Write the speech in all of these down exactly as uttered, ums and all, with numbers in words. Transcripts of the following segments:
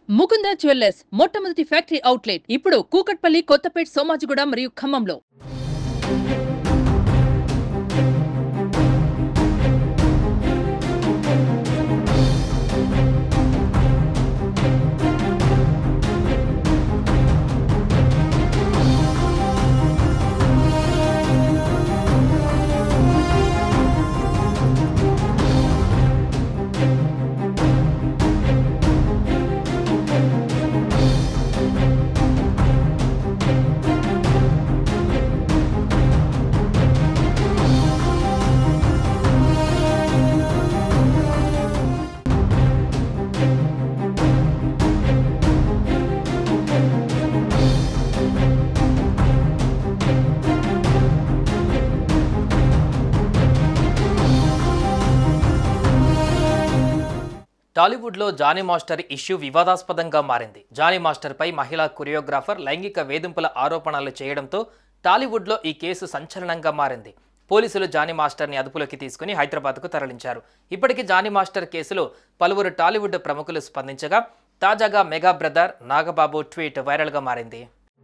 Mukunda jewellers మొట్టమొదటి factory outlet ఇప్పుడు కూకట్పల్లి, కొత్తపేట్, సోమాజిగూడ మరియు ఖమ్మంలో. టాలీవుడ్లో జానీ మాస్టర్ ఇష్యూ వివాదాస్పదంగా మారింది. జానీ మాస్టర్పై మహిళా కొరియోగ్రాఫర్ లైంగిక వేధింపుల ఆరోపణలు చేయడంతో టాలీవుడ్లో ఈ కేసు సంచలనంగా మారింది. పోలీసులు జానీ మాస్టర్ని అదుపులోకి తీసుకుని హైదరాబాద్కు తరలించారు. ఇప్పటికీ జానీ మాస్టర్ కేసులో పలువురు టాలీవుడ్ ప్రముఖులు స్పందించగా తాజాగా మెగా బ్రదర్ నాగబాబు ట్వీట్ వైరల్గా మారింది.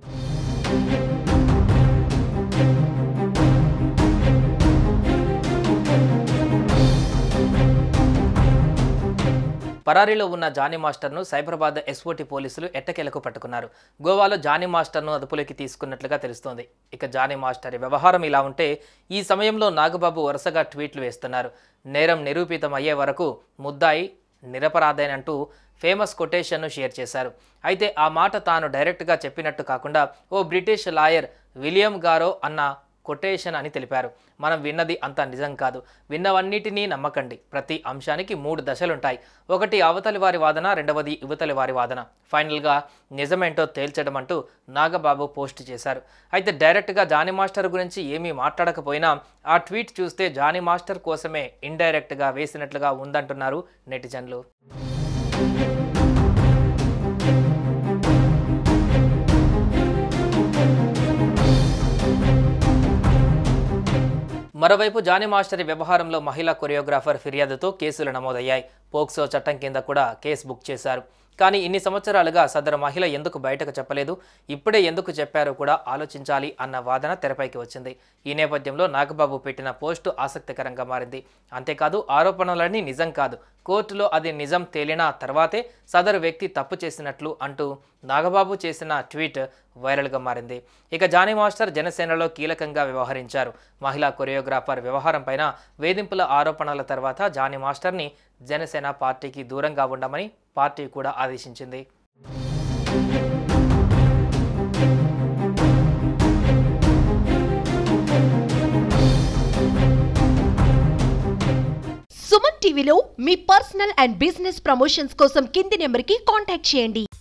పరారీలో ఉన్న జానీ మాస్టర్ను సైబరాబాద్ ఎస్ఓటీ పోలీసులు ఎట్టకేలకు పట్టుకున్నారు. గోవాలో జానీ మాస్టర్ను అదుపులోకి తీసుకున్నట్లుగా తెలుస్తోంది. ఇక జానీ మాస్టర్ వ్యవహారం ఇలా ఉంటే ఈ సమయంలో నాగబాబు వరుసగా ట్వీట్లు వేస్తున్నారు. నేరం నిరూపితం అయ్యే వరకు ముద్దాయి నిరపరాధేనంటూ ఫేమస్ కొటేషన్ను షేర్ చేశారు. అయితే ఆ మాట తాను డైరెక్ట్గా చెప్పినట్టు కాకుండా ఓ బ్రిటిష్ లాయర్ విలియం గారో అన్న కొటేషన్ అని తెలిపారు. మనం విన్నది అంత నిజం కాదు, విన్నవన్నిటినీ నమ్మకండి. ప్రతి అంశానికి మూడు దశలుంటాయి. ఒకటి అవతలి వారి వాదన, రెండవది యువతలి వారి వాదన, ఫైనల్గా నిజమేంటో తేల్చడం అంటూ నాగబాబు పోస్ట్ చేశారు. అయితే డైరెక్ట్గా జానీ మాస్టర్ గురించి ఏమీ మాట్లాడకపోయినా ఆ ట్వీట్ చూస్తే జానీ మాస్టర్ కోసమే ఇండైరెక్ట్గా వేసినట్లుగా ఉందంటున్నారు నెటిజన్లు. మరోవైపు జానీ మాస్టర్ వ్యవహారంలో మహిళా కొరియోగ్రాఫర్ ఫిర్యాదుతో కేసులు నమోదయ్యాయి. పోక్సో చట్టం కింద కూడా కేసు బుక్ చేశారు. కానీ ఇన్ని సంవత్సరాలుగా సదరు మహిళ ఎందుకు బయటకు చెప్పలేదు, ఇప్పుడే ఎందుకు చెప్పారో కూడా ఆలోచించాలి అన్న వాదన తెరపైకి వచ్చింది. ఈ నేపథ్యంలో నాగబాబు పెట్టిన పోస్టు ఆసక్తికరంగా మారింది. అంతేకాదు ఆరోపణలన్నీ నిజం కాదు, కోర్టులో అది నిజం తేలిన తర్వాతే సదరు వ్యక్తి తప్పు చేసినట్లు అంటూ నాగబాబు చేసిన ట్వీట్ వైరల్గా మారింది. ఇక జానీ మాస్టర్ జనసేనలో కీలకంగా వ్యవహరించారు. మహిళా కొరియోగ్రాఫర్ వ్యవహారం పైన వేధింపుల ఆరోపణల తర్వాత జానీ మాస్టర్ని జనసేన పార్టీకి దూరంగా ఉండమని పార్టీ కూడా ఆదేశించింది. సుమన్ టీవీలో మీ పర్సనల్ అండ్ బిజినెస్ ప్రమోషన్స్ కోసం కింది నెంబర్కి కాంటాక్ట్ చేయండి.